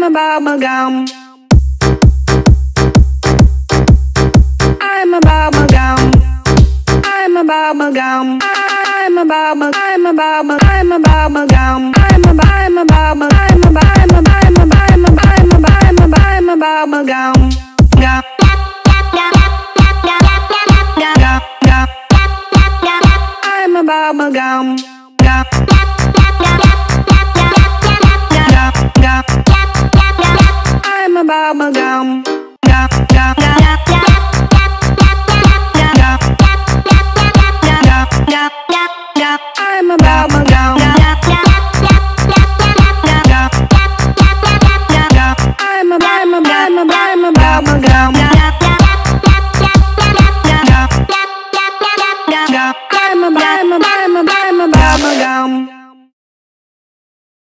a bubble gum. I'm a bubble gum. I'm a bubble gum. I'm a bubble. I'm a bubble. I'm a bubble gum. I'm a bubble. I'm a bubble.